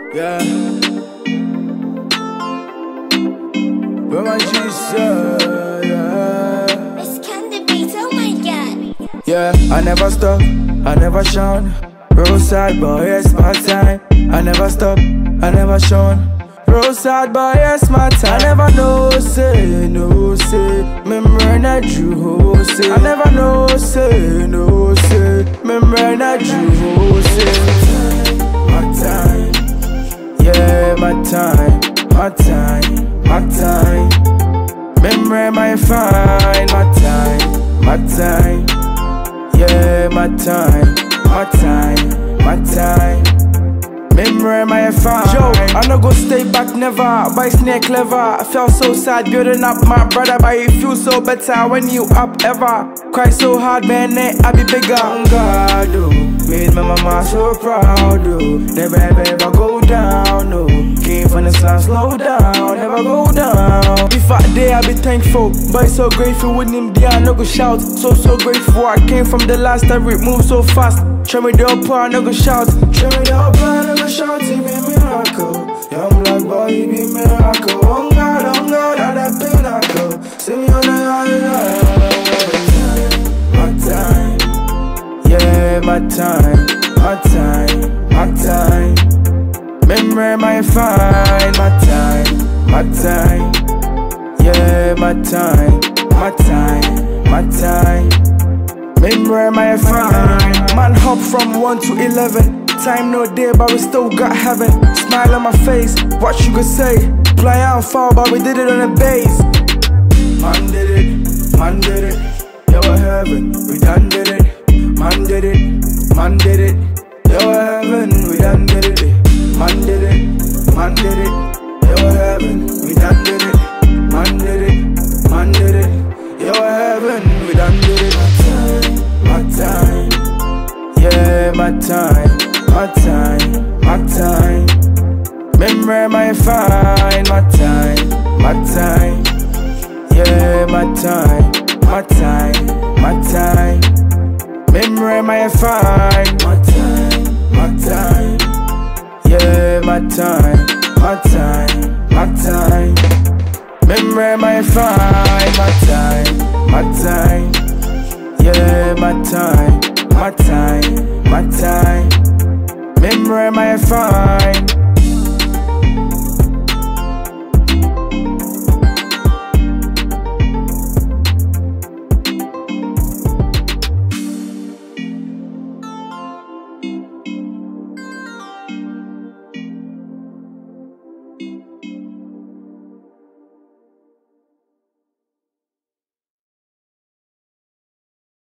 Yeah. Where my Jesus, yeah. This candy beat, oh my god. Yeah, I never stop, I never shun. Roadside boy, it's my time. I never stop, I never shun. Roadside boy, it's my time. I never know, say, no, say. Remember that you say. I never know, say, no, say. Remember that you say. My time, yeah, my time, my time, my time. Remember my fine, my time, my time. Yeah, my time, my time, my time. Memory my fine. Yo, I no go stay back never. But snake clever. I felt so sad building up my brother, but it feels so better when you up ever. Cry so hard, man, I be bigger. God, oh, made my mama so proud, oh. Never ever go down, no. Came from the sun, slow down, never go down. If I dare, I be thankful, but so grateful with him there, I no go shout. So grateful, I came from the last, every move so fast. Show me the upper, I no go shout. Show me the upper, I no go shout, it be miracle. Young black boy, it be miracle. Oh God, I that pinnacle. See me on the island. My time, yeah, my time, my time, my time. Memory my fine, my time, my time. Yeah, my time, my time, my time. Memory my fine. Man hop from 1 to 11. Time no day, but we still got heaven. Smile on my face, what you could say. Fly out far, but we did it on the base. Man did it, man did it. Yo, heaven, we done did it. Man did it, man did it. Yo, heaven, we done did it. Man did it, man did it. Yo, heaven, we done did it. Man did it, man did it. Yo, heaven, we done did it. My time, yeah, my time, my time, my time. Memory my fine, my time, my time. Yeah, my time, my time, my time. Memory my fine, my time, my time. Yeah, my time, my time, my time. Memory my fine, my time, my time. Yeah, my time, my time, my time. Memory my fine.